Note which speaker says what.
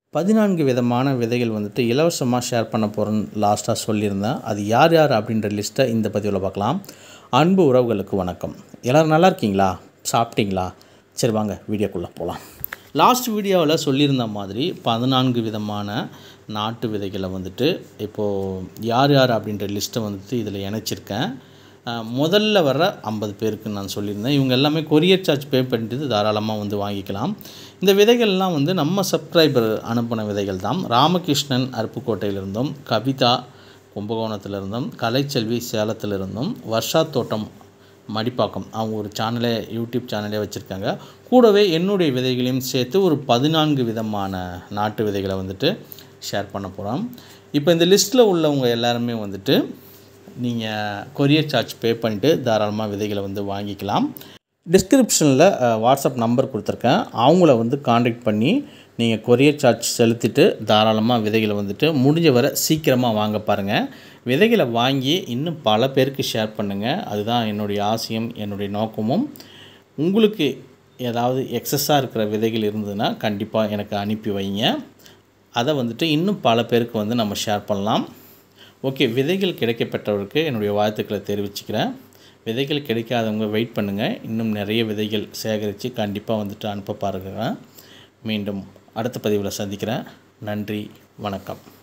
Speaker 1: 14 விதமான விதைகள் வந்துட்டு இலவசமாக ஷேர் பண்ண போகிறேன்னு லாஸ்ட்டாக சொல்லியிருந்தேன். அது யார் யார் அப்படின்ற லிஸ்ட்டை இந்த பதிவில் பார்க்கலாம். அன்பு உறவுகளுக்கு வணக்கம். எல்லோரும் நல்லா இருக்கீங்களா? சாப்பிட்டீங்களா? சரி வாங்க வீடியோக்குள்ளே போகலாம். லாஸ்ட் வீடியோவில் சொல்லியிருந்த மாதிரி 14 விதமான நாட்டு விதைகளை வந்துட்டு இப்போது யார் யார் அப்படின்ற லிஸ்ட்டை வந்துட்டு இதில் இணைச்சிருக்கேன். முதல்ல வர 50 பேருக்கு நான் சொல்லியிருந்தேன். இவங்க எல்லாமே கொரியர் சார்ஜ் பே பண்ணிட்டு தாராளமாக வந்து வாங்கிக்கலாம். இந்த விதைகள்லாம் வந்து நம்ம சப்ஸ்கிரைபர் அனுப்பின விதைகள் தான். ராமகிருஷ்ணன் அருப்புக்கோட்டையிலிருந்தும், கவிதா கும்பகோணத்திலிருந்தும், கலைச்செல்வி சேலத்திலிருந்தும், வர்ஷா தோட்டம் மடிப்பாக்கம் அவங்க ஒரு சேனலே யூடியூப் சேனலே வச்சுருக்காங்க. கூடவே என்னுடைய விதைகளையும் சேர்த்து ஒரு 14 விதமான நாட்டு விதைகளை வந்துட்டு ஷேர் பண்ண போகிறோம். இப்போ இந்த லிஸ்ட்டில் உள்ளவங்க எல்லாருமே வந்துட்டு நீங்கள் கொரியர் சார்ஜ் பே பண்ணிவிட்டு தாராளமாக விதைகளை வந்து வாங்கிக்கலாம். டிஸ்கிரிப்ஷனில் வாட்ஸ்அப் நம்பர் கொடுத்துருக்கேன். அவங்கள வந்து காண்டாக்ட் பண்ணி நீங்கள் கொரியர் சார்ஜ் செலுத்திட்டு தாராளமாக விதைகளை வந்துட்டு முடிஞ்ச வரை சீக்கிரமாக வாங்க பாருங்கள். விதைகளை வாங்கி இன்னும் பல பேருக்கு ஷேர் பண்ணுங்கள். அதுதான் என்னுடைய ஆசையும் என்னுடைய நோக்கமும். உங்களுக்கு ஏதாவது எக்ஸஸாக இருக்கிற விதைகள் இருந்ததுன்னா கண்டிப்பாக எனக்கு அனுப்பி வைங்க. அதை வந்துட்டு இன்னும் பல பேருக்கு வந்து நம்ம ஷேர் பண்ணலாம். ஓகே, விதைகள் கிடைக்கப்பெற்றவருக்கு என்னுடைய வாழ்த்துக்களை தெரிவிச்சுக்கிறேன். விதைகள் கிடைக்காதவங்க வெயிட் பண்ணுங்கள். இன்னும் நிறைய விதைகள் சேகரித்து கண்டிப்பாக வந்துட்டு அனுப்ப பாருங்கள். மீண்டும் அடுத்த பதிவில் சந்திக்கிறேன். நன்றி, வணக்கம்.